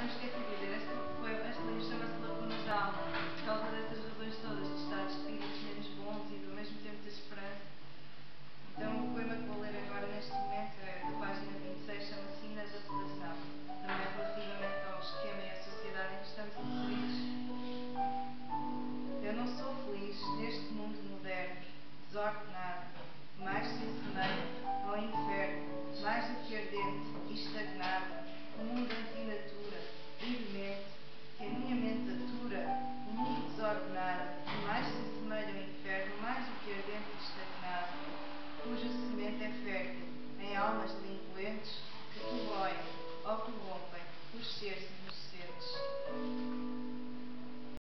me esqueci de dizer, este livro chama-se Lacunas da Alma, por causa dessas razões todas, de estar de espíritos menos bons e ao mesmo tempo de esperança. Então o poema que vou ler agora neste momento é da página 26, chama-se Inadaptação, também relativamente ao esquema e à sociedade em que estamos inseridos. Eu não sou feliz neste mundo moderno, desordenado, mais se assemelha ao inferno, mais do que ardente e estagnado, o mundo ensina tudo.